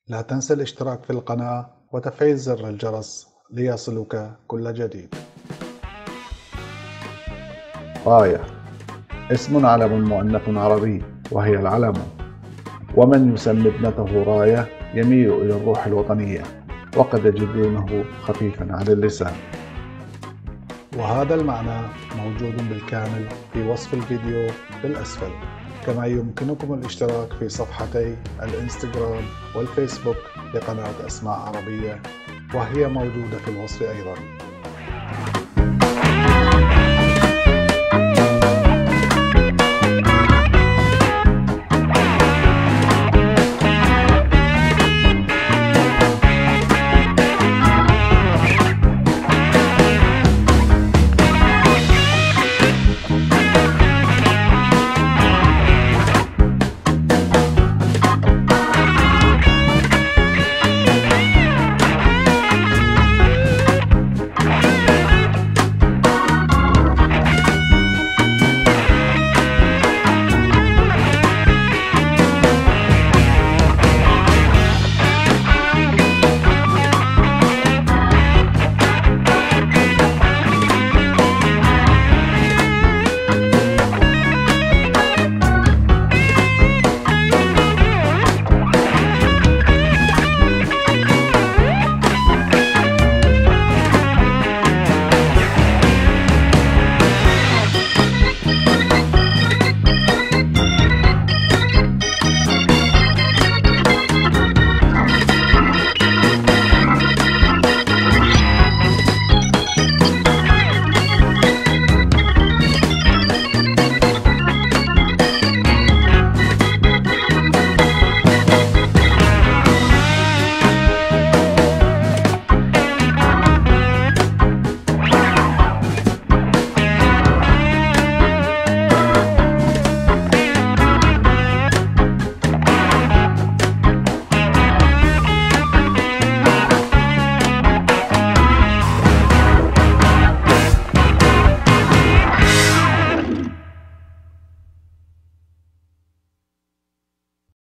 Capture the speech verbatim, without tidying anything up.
لا تنسى الاشتراك في القناة وتفعيل زر الجرس ليصلك كل جديد. راية اسم علم مؤنث عربي وهي العلم، ومن يسمي ابنته راية يميل إلى الروح الوطنية، وقد يجدونه خفيفا على اللسان. وهذا المعنى موجود بالكامل في وصف الفيديو بالأسفل، كما يمكنكم الاشتراك في صفحتي الانستغرام والفيسبوك لقناة أسماء عربية، وهي موجودة في الوصف أيضا.